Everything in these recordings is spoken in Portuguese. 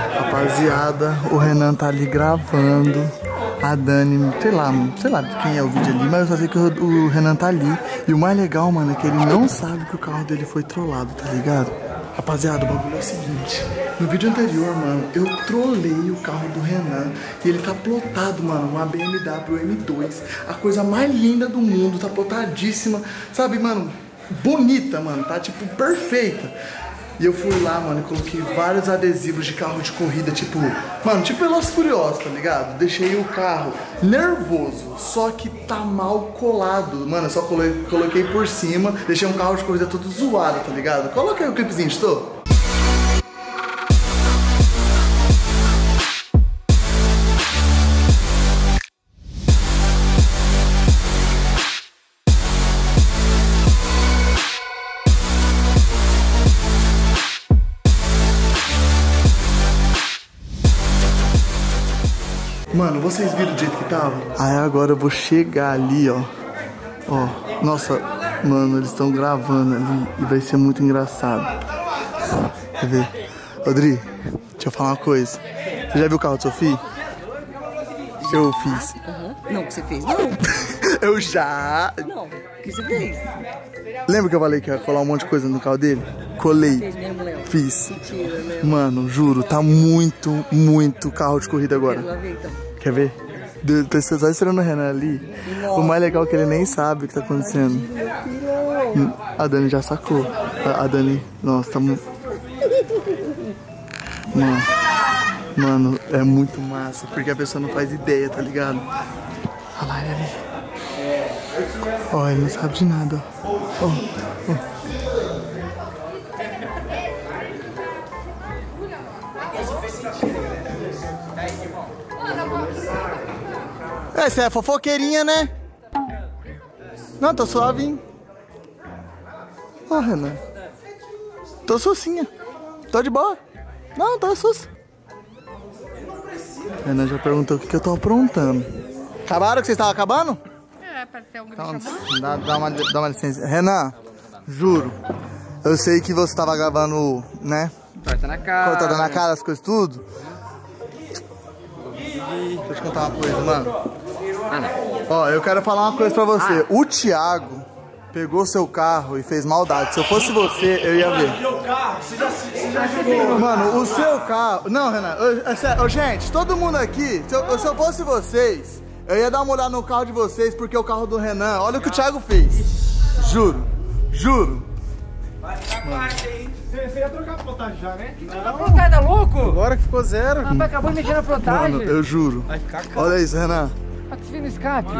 Rapaziada, o Renan tá ali gravando. A Dani, sei lá de quem é o vídeo ali, mas eu só sei que o Renan tá ali. E o mais legal, mano, é que ele não sabe que o carro dele foi trollado, tá ligado? Rapaziada, o bagulho é o seguinte. No vídeo anterior, mano, eu trolei o carro do Renan e ele tá plotado, mano, uma BMW M2. A coisa mais linda do mundo, tá plotadíssima. Sabe, mano, bonita, mano, tá tipo perfeita. E eu fui lá, mano, e coloquei vários adesivos de carro de corrida, tipo, mano, tipo Velozes e Furiosos, tá ligado? Deixei o carro nervoso, só que tá mal colado. Mano, eu só coloquei por cima, deixei um carro de corrida todo zoado, tá ligado? Coloca aí o clipezinho, estou. Mano, vocês viram do jeito que tava? Aí agora eu vou chegar ali, ó. Ó, nossa, mano, eles estão gravando ali e vai ser muito engraçado. Quer ver? Rodri, deixa eu falar uma coisa. Você já viu o carro de Sofia? Eu fiz. Não, o que você fez? Não. Eu já. Não, o que você fez? Lembra que eu falei que ia colar um monte de coisa no carro dele? Colei. Fez mesmo, Léo? Fiz. Mentira, né? Mano, juro, tá muito carro de corrida agora. Quero ver, então. Quer ver? Tô só esperando o Renan ali. Nossa. O mais legal é que ele nem sabe o que tá acontecendo. A Dani já sacou. A Dani, nossa, tá muito... Mano, é muito massa, porque a pessoa não faz ideia, tá ligado? Olha lá ele ali. Ó, ele não sabe de nada, ó. Você é fofoqueirinha, né? Não, tô suavinho. Ó, Renan. Tô sucinha. Tô de boa. Não, tô sus. Renan já perguntou o que eu tô aprontando. Acabaram que vocês estavam acabando? É, parece alguém Então, me chamando. dá uma licença. Renan, juro. Eu sei que você tava gravando, né? Torta na cara. Cortada na cara, as coisas tudo. Deixa eu te contar uma coisa, mano. Ó, eu quero falar uma coisa pra você. O Thiago pegou seu carro e fez maldade. Se eu fosse você, eu ia ver. Mano, o seu carro... Não, Renan, gente, todo mundo aqui, se eu fosse vocês, eu ia dar uma olhada no carro de vocês, porque é o carro do Renan. Olha o que o Thiago fez. Juro. Você ia trocar a plotagem já, né? A plotagem tá louco? Agora que ficou zero. Rapaz, acabou de mexer na plotagem. Mano, eu juro. Vai ficar caro. Olha isso, Renan. Olha que você fez no escape.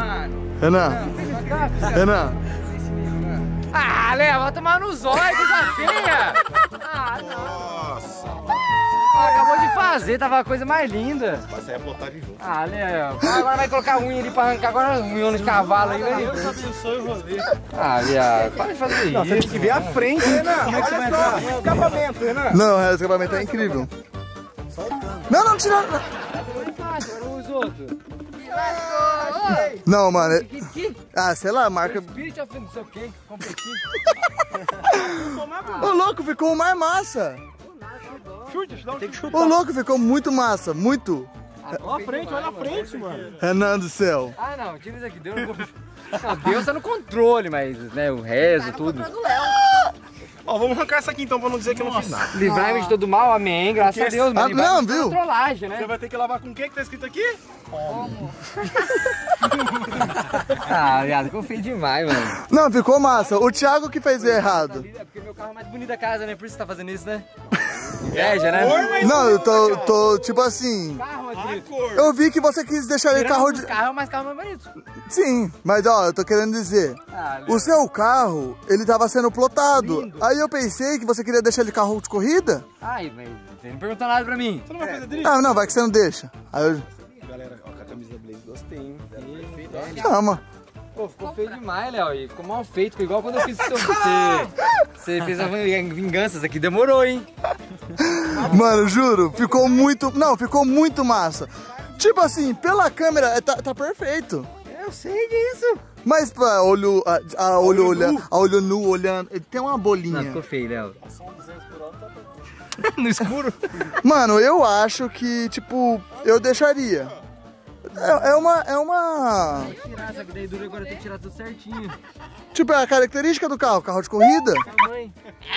Renan. Ah, Léo, vai tomar no zóio, coisa feia. Ah, não. Nossa. Acabou de fazer, tava a coisa mais linda. Vai sair a plotagem junto. Ah, Léo, agora vai colocar a unha ali pra arrancar agora um unha de cavalo aí, velho. Deus abençoe o rolê. Ah, viado, para de fazer isso. Você tem que ver a frente, Renan. Como é que você vai entrar? Escapamento, Renan. Não, o escapamento é incrível. Não, tira. Agora os outros. Não, mano. Que? Ah, sei lá, marca. Spirit of não sei o que, competindo. Ô, louco, ficou mais massa. Tem que chutar. Ô, louco, ficou muito massa, muito. Olha a frente, olha a frente, mano. Renan do céu. Ah, não, tira isso aqui, Deus não vou... Não, Deus tá no controle, mas, né, o rezo, tudo. Ó, vamos arrancar essa aqui então, pra não dizer que eu não fiz nada. Livrai-me de todo mal, amém, graças a Deus. Mas não, viu? Trollagem, né? Você vai ter que lavar com o que tá escrito aqui? Ah, viado, confio demais, mano. Não, ficou massa. O Thiago que fez errado. É porque meu carro é mais bonito da casa, né? Por isso você tá fazendo isso, né? Inveja, né? Não, eu tô tipo assim. Carro mais bonito. Eu vi que você quis deixar ele carro de. Carro, mas carro mais bonito. Sim, mas ó, eu tô querendo dizer. O seu carro, ele tava sendo plotado. Lindo. Aí eu pensei que você queria deixar ele carro de corrida. Ai, mas você não perguntou nada pra mim. Você não vai fazer drift? Ah, não, vai que você não deixa. Aí eu. Galera, ó, com a camisa da Blaze gostei, hein? Chama. Pô, ficou feio demais, Léo. E ficou mal feito, ficou igual quando eu fiz o seu. Você fez a vinganças aqui, demorou, hein? Mano, juro, ficou muito. Não, ficou muito massa. Tipo assim, pela câmera tá perfeito. Eu sei disso. Mas pra olho nu olhando, ele tem uma bolinha. Não, ficou feio, Léo. No escuro? Mano, eu acho que, tipo, eu deixaria. É uma... Tirar essa daí dura, agora tem que tirar tudo certinho. Tipo, é a característica do carro de corrida. Mãe.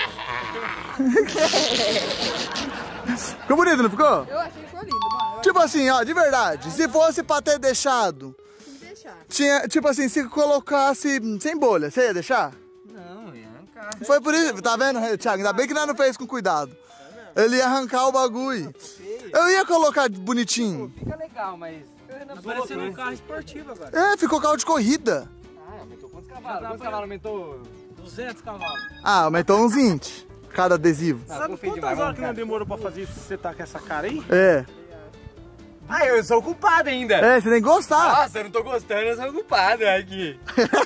Ficou bonito, não ficou? Eu achei que ficou lindo, mano. Tipo assim, ó, de verdade, se fosse pra ter deixado, tinha, tipo assim, se colocasse sem bolha, você ia deixar? Não, ia arrancar. Foi por isso, tá vendo, Thiago? Ainda bem que nós não fez com cuidado. Ele ia arrancar o bagulho. Eu ia colocar bonitinho. Fica legal, mas... Tá parecendo um carro esportivo agora. É, ficou carro de corrida. Ah, aumentou quantos cavalos? Quantos cavalos aumentou? 200 cavalos. Ah, aumentou uns 20, cada adesivo. Sabe quantas horas que não demorou pra fazer isso se você tá com essa cara aí? É. Ah, eu sou o culpado ainda. É, você tem que gostar. Nossa, eu não tô gostando, eu sou o culpado aqui.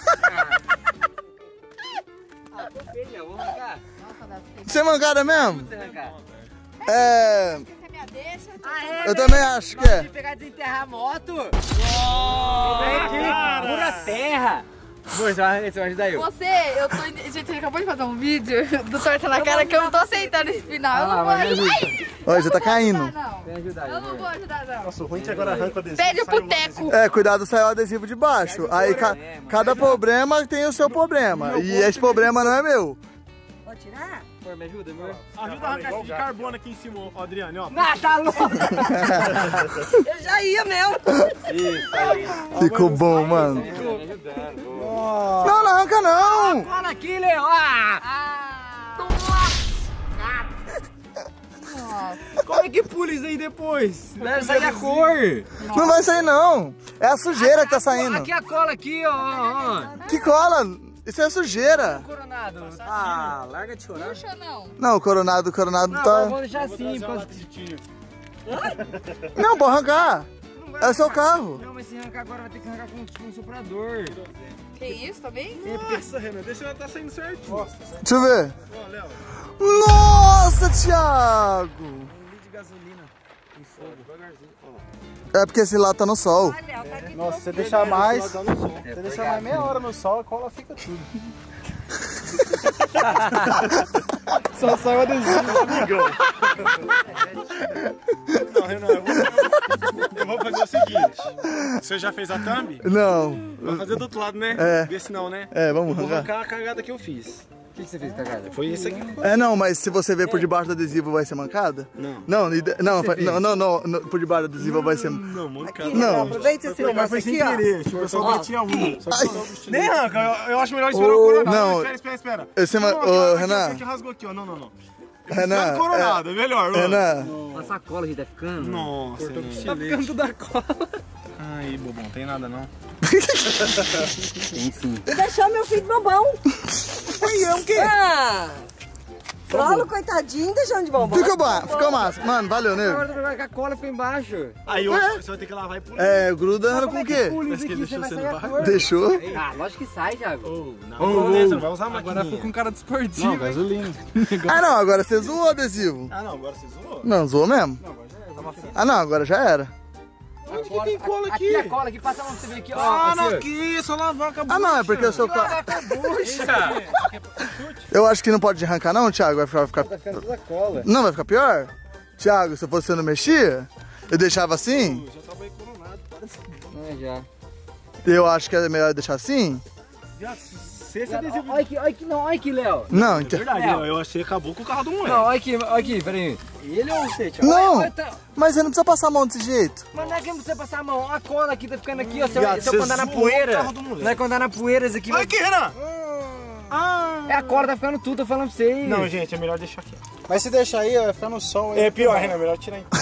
Ah, tô feio, vou arrancar. Você é mancada mesmo? Vou arrancar. É... Você me deixa? Ah, é? Eu também acho que é. De pegar e desenterrar a moto. Vem aqui, pura terra. Amor, você vai ajudar eu. Gente, ele acabou de fazer um vídeo do torta na cara que eu não tô aceitando esse final. Eu não vou ajudar. Olha, já tá caindo. Não. Vem ajudar Eu não vou ajudar, não. Nossa, o ruim é que agora arranca o adesivo. Pede o puteco. É, cuidado, saiu o adesivo de baixo. Aí cada problema tem o seu problema. E esse problema não é meu. Pode tirar? Amor, me ajuda, amor. Ajuda a arrancar esse de carbono aqui em cima, ó, Adriane, ó. Ah, tá louco. Eu já ia mesmo. Isso aí. Ficou bom, mano. Me ajudando. Não, não arranca não. Cola aqui, Leo. Como é que pula isso aí depois? Deve sair a cor. Não vai sair não. É a sujeira que tá saindo. Aqui a cola aqui, ó. Que cola? Isso é sujeira. Coronado. Ah, larga de chorar. Puxa, não. Não, o coronado Não, tá... vamos deixar assim. Não, pode arrancar. É o seu carro. Não, mas se arrancar agora vai ter que arrancar com um soprador. Que isso, tá bem? Nossa, Renan, deixa ela tá saindo certinho. Deixa eu ver. Ó, Léo. Nossa, Thiago. Litro de gasolina em fogo, devagarzinho. É porque esse lá tá no sol. Nossa, se você deixar mais, você deixar mais meia hora no sol, a cola fica tudo. Só sai o adesivo, amigão. Não, Renan, eu vou fazer o seguinte. Você já fez a thumb? Não. Vai fazer do outro lado, né? É. Desse não, né? É, vamos Vou arrancar. arrancar a cagada que eu fiz. O que você fez, cagada? Foi isso aqui. É, não, mas se você ver por debaixo do adesivo vai ser mancada? Não. Não, por debaixo do adesivo vai ser... Não, mancada. Não. Aproveita esse Não, mas foi sem querer. Tipo, eu só bati a unha. Só que nem arranca, eu acho melhor esperar o Ô, coronado. não. Espera. Esse Não, ô, aqui, Renan. aqui rasgou aqui, ó. Não. Renan, Espera o coronado, é melhor. Renan, Nossa, a cola, gente, tá ficando. Nossa, Tá ficando tudo a cola. Ai, bobão, tem nada não. Tem sim. Deixou meu filho bobão. Ai, o quê? Ah! Frolo, coitadinho, deixando de bombom. ficou massa. Mano, valeu, nego. Agora que a cola ficou embaixo. Aí você vai ter que lavar e pular. É, grudando com o quê? Parece que ele deixou você no barco. Deixou? Ah, lógico que sai, Thiago. Você não vai usar a maquininha. Agora com cara de esportivo. Não, gasolina. Ah, não, agora você zoou o adesivo. Ah, não, agora você zoou? Não, zoou mesmo. Não, agora já é. Tava feio. Ah, não, agora já era. Onde que tem cola aqui? Aqui a cola, aqui passa onde você vê aqui, ó. Ah, não, Assim, ó. aqui, só lavar, acabou. Ah, não, é porque o seu carro... Puxa! Eu acho que não pode arrancar não, Thiago, vai ficar... Tá ficando toda cola. Não, vai ficar pior? Thiago, se você não mexia, eu deixava assim? Já trabalhei coronado. Já. Eu acho que é melhor deixar assim? Já, se esse adesivo... Olha aqui, Léo. Não, Verdade, eu achei que acabou com o carro do moleque. Não, olha aqui, peraí. Ele ou você, Thiago? não, Olha, tá- mas você não precisa passar a mão desse jeito. Mas não é que não precisa passar a mão. A cola aqui tá ficando aqui, ó. Se eu Viado, andar na você zoou poeira. o carro do moleque. Não é que eu andar na poeira, isso aqui Olha vai... aqui, Renan! Ah! É a cola, tá ficando tudo, tô falando pra vocês. Não, gente, é melhor deixar aqui. Mas se deixar aí, vai ficar no sol. Aí É pior, Renan, é melhor tirar então.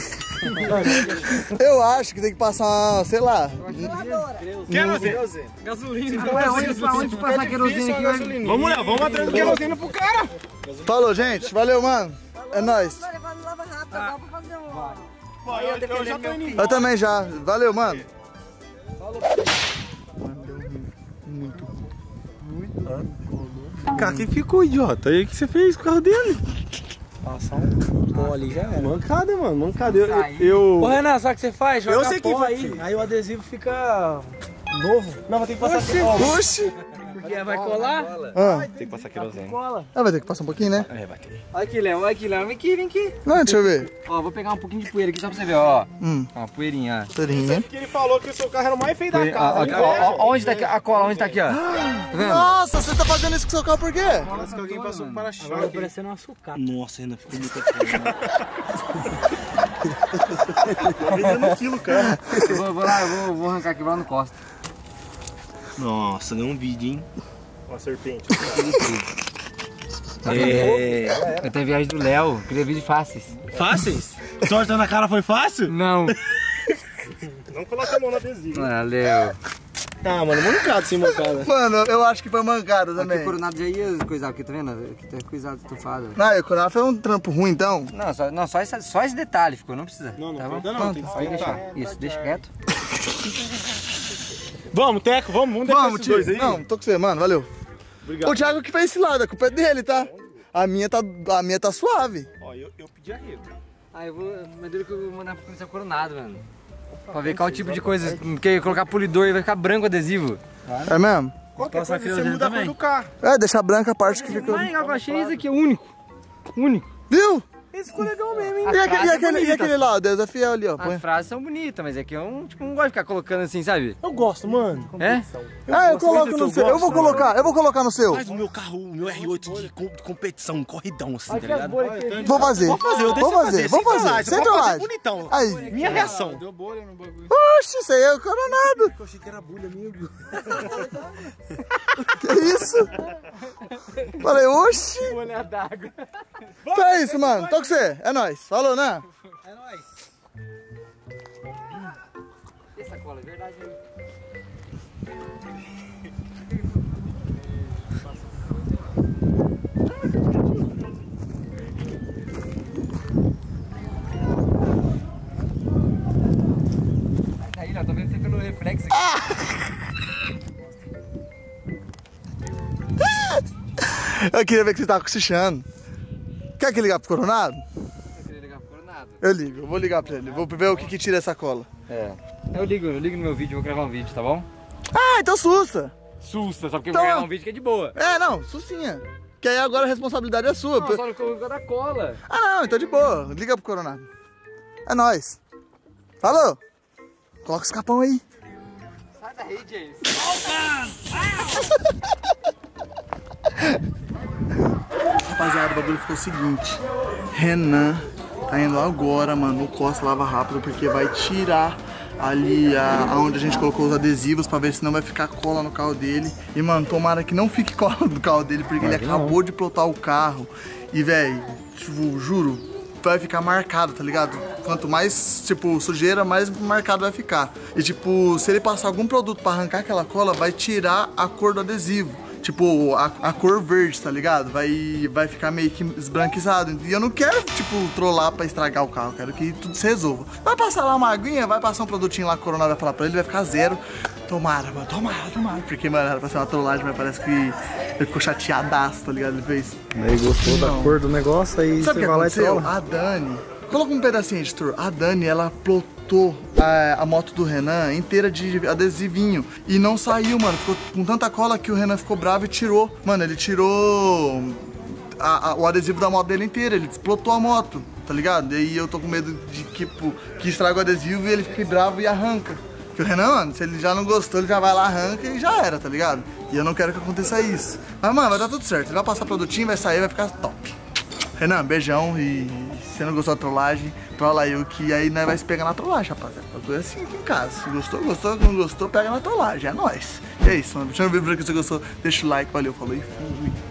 Eu acho que tem que passar, sei lá. Querosene. Gasolina. Não é onde passar querosene aqui, olha. Vamos lá, vamos atrás do querosene pro cara. Falou, gente. Valeu, mano. É nóis. Tô levando lava rápido agora pra fazer um... Pô, eu já tô indo. Eu também já. Valeu, mano. Cara, quem ficou idiota? E aí, o que você fez com o carro dele? Passar um pó ali já era. Mancada, mano, mancada. Eu... Ô Renan, sabe o que você faz? Joga Eu sei pó que aí, aí o adesivo fica novo. Não, vai ter que passar aqui. Ó, Oxi. que vai colar? Tem que passar querosene. Ah, vai ter que passar um pouquinho, né? É, vai ter. Olha aqui, Léo, vem aqui. Não, deixa eu ver. Ó, vou pegar um pouquinho de poeira aqui só pra você ver, ó. Ó, poeirinha, ó. Serinha. Porque ele falou que o seu carro era o mais feio da casa. Ó, onde tá aqui, a cola, onde tá aqui, ó. Tá vendo? Nossa, você tá fazendo isso com o seu carro por quê? Parece que alguém passou um Agora para-choque. parecendo uma sucata. Nossa, ainda ficou muito feio. Tá vendendo um quilo, cara. Vou lá, eu vou arrancar aqui lá no Costa. Nossa, deu um vídeo, hein? Uma serpente. Eu tenho viagem do Léo, queria vídeo fáceis. Fáceis? Torta na cara foi fácil? Não. Não coloca a mão no adesivo. Ah, Léo. Ah, mano, mancado sem mancada. Mano, eu acho que foi mancada Aqui também. o coronado já ia coisar, aqui, tá vendo? Aqui tá coisado, estufado. Não, o coronado foi um trampo ruim, então. Não, só esse detalhe ficou, não precisa. Não, tá bom? precisa não, tem que Pode deixar. deixar. Isso, deixa quieto. Vamos, Teco, vamos deixar Vamos, esses dois tio. aí? Não, tô com você, mano, valeu. Obrigado. O Thiago que fez esse lado, a culpa é dele, tá? A minha tá suave. Ó, eu pedi arrego. Ah, eu vou mandar pra começar coronado, mano. Pra ver qual tipo de coisa, porque colocar polidor e vai ficar branco o adesivo. É mesmo? Qualquer coisa você muda a cor do carro. É, deixar branca a parte que O fica... mais legal que eu achei isso aqui, é único. Único. Viu? Esse ficou legal mesmo, hein? E aquele lá, Deus é fiel ali, ó. Põe. As frases são bonitas, mas é que eu não gosto de ficar colocando assim, sabe? Eu gosto, mano. É? Ah, eu coloco no seu. Eu vou colocar no seu. Faz o meu carro, o meu R8 de competição, corridão assim, tá ligado? Vou fazer. Vamos fazer. Sem trollagem. Bonitão. Aí. Minha reação. Deu bolha no bagulho. Oxe, isso aí é o coronado. Eu achei que era bulha, amigo. Que isso? Falei, oxi. Bolha d'água. Que é isso, mano? Tô com você. É nóis. Falou, né? É nóis. Essa cola é verdade, hein? Aí, ó, tô vendo você pelo reflexo aqui. Eu queria ver que você tava cochichando. Quer que ligar pro coronado? Eu queria ligar pro coronado. Eu ligo, eu vou ligar pra ele. Vou ver o que tira essa cola. É. Eu ligo no meu vídeo, vou gravar um vídeo, tá bom? Ah, então sussa. Sussa, só porque Então- eu vou gravar um vídeo que é de boa. É, não, sussinha. Que aí agora a responsabilidade é sua. Não, só no colocar da cola. Ah, não, então de boa. Liga pro coronado. É nóis. Falou. Coloca esse capão aí. Sai daí, James. Rapaziada, o bagulho ficou o seguinte. Renan tá indo agora, mano, no Costa Lava Rápido, porque vai tirar ali aonde a gente colocou os adesivos pra ver se não vai ficar cola no carro dele. E, mano, tomara que não fique cola no carro dele, porque ele acabou de plotar o carro. E, velho, tipo, juro, vai ficar marcado, tá ligado? Quanto mais, tipo, sujeira, mais marcado vai ficar. E, tipo, se ele passar algum produto pra arrancar aquela cola, vai tirar a cor do adesivo. Tipo, a cor verde, tá ligado? Vai ficar meio que esbranquiçado. E eu não quero, tipo, trollar pra estragar o carro. Eu quero que tudo se resolva. Vai passar lá uma aguinha, vai passar um produtinho lá que o Coronado vai falar pra ele, vai ficar zero. Tomara, mano, tomara. Porque, mano, era pra ser uma trollagem, mas parece que ele ficou chateadaço, tá ligado? Ele fez... Aí gostou da cor do negócio, aí Sabe o que você vai lá e aconteceu? trola. A Dani... Coloca um pedacinho, editor. A Dani, ela plotou a moto do Renan inteira de adesivinho. E não saiu, mano. Ficou com tanta cola que o Renan ficou bravo e tirou. Mano, ele tirou o adesivo da moto dele inteira. Ele explotou a moto, tá ligado? E aí eu tô com medo de que estraga o adesivo e ele fique bravo e arranca. Porque o Renan, mano, se ele já não gostou, ele já vai lá, arranca e já era, tá ligado? E eu não quero que aconteça isso. Mas, mano, vai dar tudo certo. Ele vai passar produtinho, vai sair, vai ficar top. Renan, beijão, e se você não gostou da trollagem, trolla eu, que aí nós vai se pegar na trollagem, rapaziada. É assim aqui em casa. Se gostou, gostou. Se não gostou, pega na trollagem. É nóis. E é isso, mano. Deixa eu ver se você gostou. Deixa o like, valeu, falou e fui.